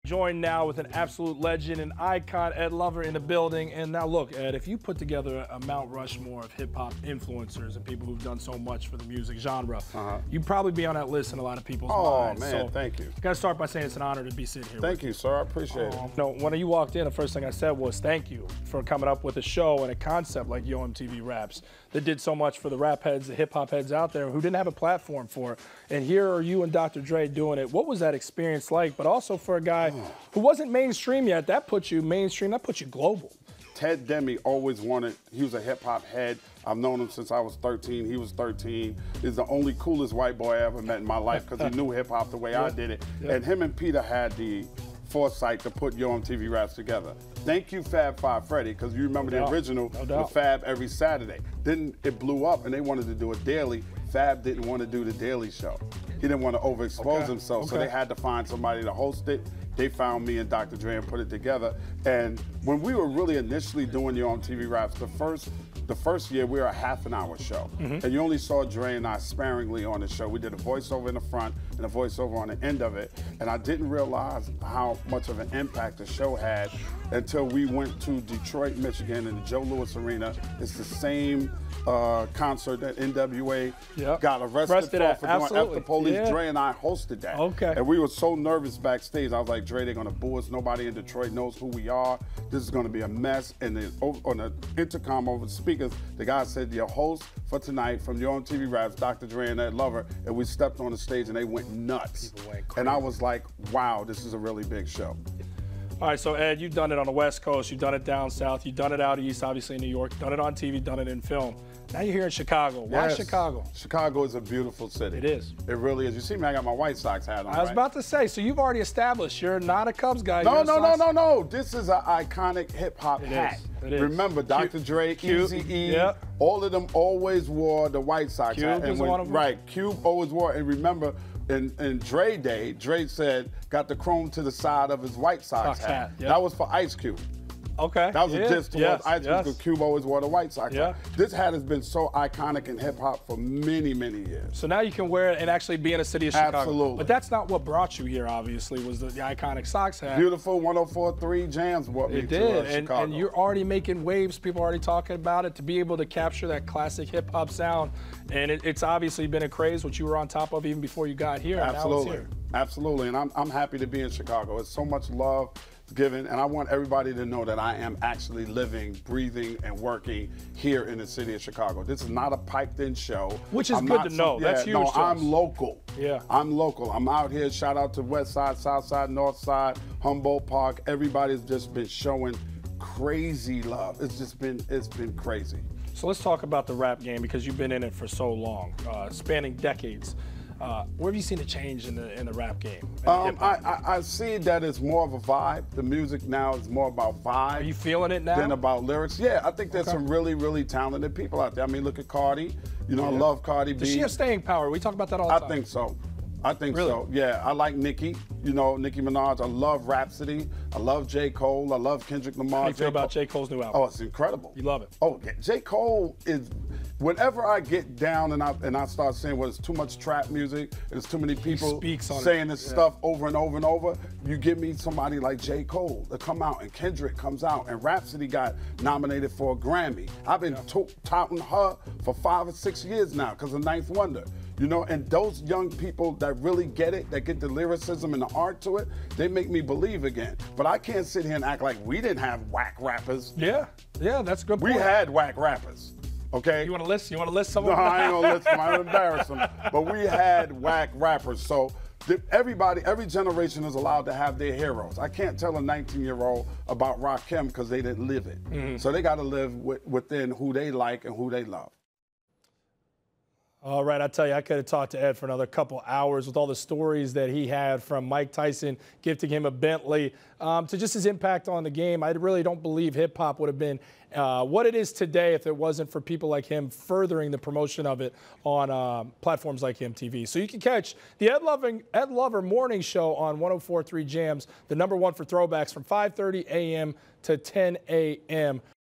Joined now with an absolute legend and icon, Ed Lover, in the building. And now look, Ed, if you put together a Mount Rushmore of hip-hop influencers and people who've done so much for the music genre, you'd probably be on that list in a lot of people's minds. Oh, man, thank you. I got to start by saying it's an honor to be sitting here Thank you, sir. I appreciate it. No, when you walked in, the first thing I said was thank you for coming up with a show and a concept like Yo MTV Raps that did so much for the rap heads, the hip-hop heads out there who didn't have a platform for it. And here are you and Dr. Dre doing it. What was that experience like? But also for a guy who wasn't mainstream yet, that puts you mainstream, that puts you global. Ted Demi always wanted, he was a hip-hop head. I've known him since I was 13. He was 13. He's the only coolest white boy I ever met in my life because he knew hip-hop the way I did it. And him and Peter had the foresight to put Yo MTV Raps together. Thank you, Fab Five Freddy, because you remember the original with Fab every Saturday. Then it blew up and they wanted to do it daily. Fab didn't want to do the Daily Show. He didn't want to overexpose himself, so they had to find somebody to host it. They found me and Dr. Dre and put it together. And when we were really initially doing Yo MTV Raps, the first year we were a half an hour show. And you only saw Dre and I sparingly on the show. We did a voiceover in the front and a voiceover on the end of it. And I didn't realize how much of an impact the show had until we went to Detroit, Michigan in the Joe Louis Arena. It's the same concert that NWA got arrested for doing after police. Dre and I hosted that. And we were so nervous backstage. I was like, Dre, they're gonna boo us. Nobody in Detroit knows who we are. This is gonna be a mess. And then on the intercom over the speakers, the guy said, your host for tonight from Yo MTV Raps, Dr. Dre and Ed Lover. And we stepped on the stage and they went nuts. And I was like, wow, this is a really big show. All right, so Ed, you've done it on the West Coast, you've done it down South, you've done it out East, obviously in New York, done it on TV, done it in film. Now you're here in Chicago. Why Chicago? Chicago is a beautiful city. It is. It really is. You see me, I got my White Sox hat on, I was about to say, so you've already established you're not a Cubs guy. No. This is an iconic hip-hop hat. It is. Remember, Dr. Dre, Easy-E, all of them always wore the White Sox hat. Cube was one of them. Right, Cube always wore it. And remember, in Dre Day, Dre said, got the chrome to the side of his White Sox hat. That was for Ice Cube. That was a diss towards Ice Cube because Cube always wore the White Sox hat. This hat has been so iconic in hip-hop for many, many years. So now you can wear it and actually be in a city of Chicago. Absolutely. But that's not what brought you here, obviously, was the iconic Sox hat. Beautiful 104.3 Jams brought me to Chicago. And you're already making waves. People are already talking about it. To be able to capture that classic hip-hop sound, and it's obviously been a craze, which you were on top of even before you got here. Absolutely. And now it's here. Absolutely. And I'm happy to be in Chicago. It's so much love given, and I want everybody to know that I am actually living, breathing, and working here in the city of Chicago. This is not a piped-in show. Which is good to know. That's huge. No, I'm local. Yeah. I'm local. I'm out here. Shout out to West Side, South Side, North Side, Humboldt Park. Everybody's just been showing crazy love. It's been crazy. So let's talk about the rap game because you've been in it for so long, spanning decades. Where have you seen a change in the rap game? I see that it's more of a vibe. The music now is more about vibe. Are you feeling it now? Than about lyrics. Yeah, I think there's some really, really talented people out there. I mean, look at Cardi. You know, I love Cardi B. Does she have staying power? We talk about that all the time. I think so. I think so. Yeah, I like Nicki. You know, Nicki Minaj. I love Rhapsody. I love J. Cole. I love Kendrick Lamar. How do you feel about J. Cole's new album? Oh, it's incredible. You love it? Oh, yeah. J. Cole is. Whenever I get down and I start saying, well, it's too much trap music, and it's too many people saying this stuff over and over and over, you give me somebody like J. Cole to come out, and Kendrick comes out, and Rhapsody got nominated for a Grammy. I've been touting her for 5 or 6 years now because of Ninth Wonder. You know, and those young people that really get it, that get the lyricism and the art to it, they make me believe again. But I can't sit here and act like we didn't have whack rappers. Yeah, that's a good point. We had whack rappers. Okay. You want to list? You want to list some of them? No, I ain't gonna list them. I don't embarrass them. But we had whack rappers. So every generation is allowed to have their heroes. I can't tell a 19-year-old about Rakim because they didn't live it. So they got to live within who they like and who they love. All right, I tell you, I could have talked to Ed for another couple hours with all the stories that he had, from Mike Tyson gifting him a Bentley to just his impact on the game. I really don't believe hip-hop would have been what it is today if it wasn't for people like him furthering the promotion of it on platforms like MTV. So you can catch the Ed Lover Morning Show on 104.3 Jams, the #1 for throwbacks, from 5:30 a.m. to 10 a.m.